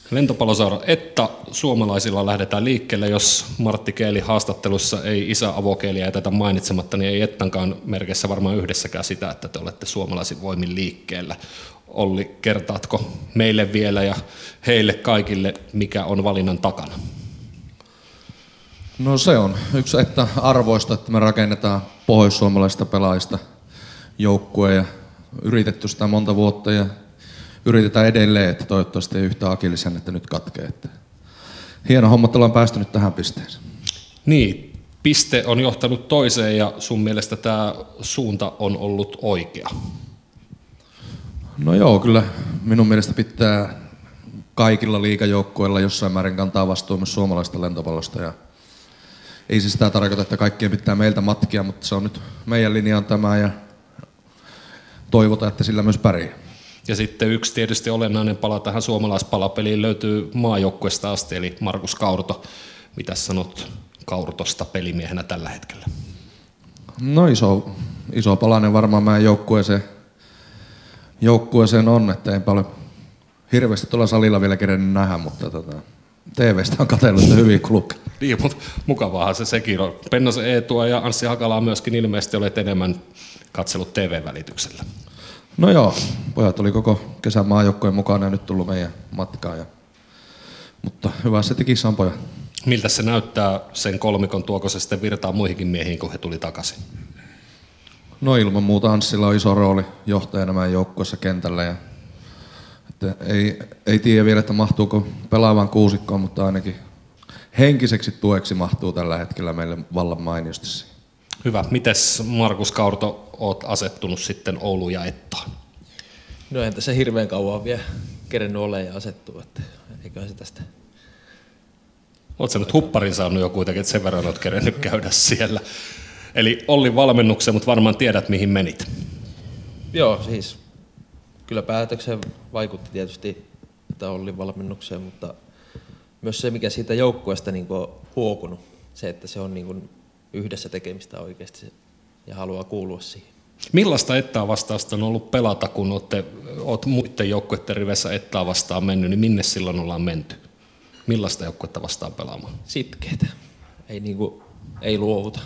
Lentopalloseura Etta, suomalaisilla lähdetään liikkeelle. Jos Martti Keeli haastattelussa ei isä avokeeliä jätetä mainitsematta, niin ei Ettankaan merkeissä varmaan yhdessäkään sitä, että te olette suomalaisin voimin liikkeellä. Olli, kertaatko meille vielä ja heille kaikille, mikä on valinnan takana? No se on yksi että arvoista, että me rakennetaan pohjoissuomalaisista pelaajista joukkue ja yritetty sitä monta vuotta ja yritetään edelleen, että toivottavasti ei yhtä akillisen, että nyt katkee. Että hieno homma, että ollaan päästy nyt tähän pisteeseen. Niin, piste on johtanut toiseen ja sun mielestä tämä suunta on ollut oikea. No joo, kyllä minun mielestä pitää kaikilla liigajoukkueilla jossain määrin kantaa vastuu myös suomalaista lentopallosta. Ja ei se sitä tarkoita, että kaikkien pitää meiltä matkia, mutta se on nyt meidän linja on tämä ja toivotaan, että sillä myös pärjää. Ja sitten yksi tietysti olennainen pala tähän suomalaispalapeliin löytyy maajoukkueesta asti, eli Markus Kaurto. Mitä sanot Kaurtosta pelimiehenä tällä hetkellä? No iso palanen varmaan meidän joukkueeseen on, että ei paljon hirveästi tuolla salilla vielä kerennyt nähdä, mutta TV:stä on katsellut, että hyvin kulkee. Niin, mutta mukavaahan se sekin on. Pennasen Eetua ja Anssi Hakalaa myöskin ilmeisesti olet enemmän katsellut TV-välityksellä. No joo, pojat oli koko kesän maajoukkojen mukana ja nyt tullut meidän matkaan. Mutta hyvä se tikissä on pojat. Miltä se näyttää sen kolmikon, tuoko se sitten virtaa muihinkin miehiin, kun he tuli takaisin? No ilman muuta Anssilla on iso rooli johtajana meidän joukkueessa kentällä. Että ei tiedä vielä, että mahtuuko pelaavan kuusikkoon, mutta ainakin henkiseksi tueksi mahtuu tällä hetkellä meille vallan mainiosti. Hyvä. Mites Markus Kaurto, oot asettunut sitten Ouluun ja Ettaan? No entä se hirveän kauan vielä kerennyt ole ja asettua, että eiköhän se tästä. Oot sä nyt hupparin saanut jo kuitenkin, että sen verran oot kerennyt käydä siellä. Eli Ollin valmennuksen, mutta varmaan tiedät mihin menit. Joo, siis kyllä päätökseen vaikutti tietysti, että Ollin valmennukseen, mutta myös se, mikä siitä joukkueesta niin on huokunut, se, että se on niin yhdessä tekemistä oikeasti ja haluaa kuulua siihen. Millaista Ettaa vastausta on ollut pelata, kun oot muiden joukkueiden rivessä Ettaa vastaan mennyt, niin minne silloin ollaan menty? Millaista joukkuetta vastaan pelaamaan? Sitkeitä. Ei luovuta.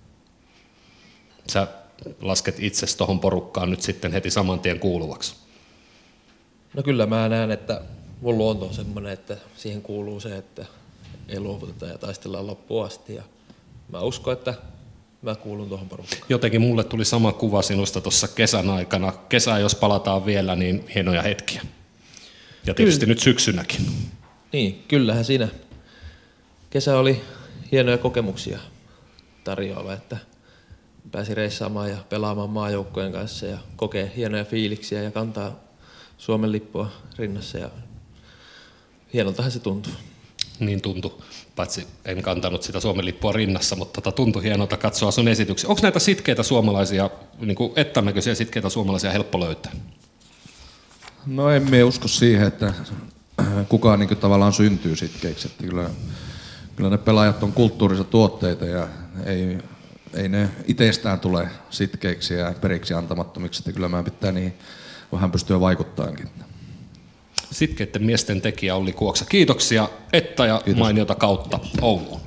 Sä lasket itsesi tuohon porukkaan nyt sitten heti saman tien kuuluvaksi. No kyllä mä näen, että mun luonto on semmoinen, että siihen kuuluu se, että ei luovuteta ja taistellaan loppuun asti. Ja mä uskon, että mä kuulun tuohon porukkaan. Jotenkin mulle tuli sama kuva sinusta tuossa kesän aikana. Kesä, jos palataan vielä, niin hienoja hetkiä. Ja tietysti nyt syksynäkin. Niin, kyllähän siinä. Kesä oli hienoja kokemuksia tarjoava, että pääsi reissaamaan ja pelaamaan maajoukkojen kanssa ja kokee hienoja fiiliksiä ja kantaa Suomen lippua rinnassa. Ja hienoltahan se tuntuu. Niin tuntui, paitsi en kantanut sitä Suomen lippua rinnassa, mutta tuntui hienolta katsoa sun esityksiä. Onko näitä sitkeitä suomalaisia, niin kuin Ettan näköisiä sitkeitä suomalaisia helppo löytää? No en mie usko siihen, että kukaan niin tavallaan syntyy sitkeiksi. Että kyllä ne pelaajat on kulttuurisia tuotteita ja ei ne itsestään tule sitkeiksi ja periksi antamattomiksi. Että kyllä meidän pitää niihin vähän pystyä vaikuttaankin. Sitkeiden miesten tekijä Olli Kuoksa. Kiitoksia Etta ja Kiitos. mainiota kautta Ouluun.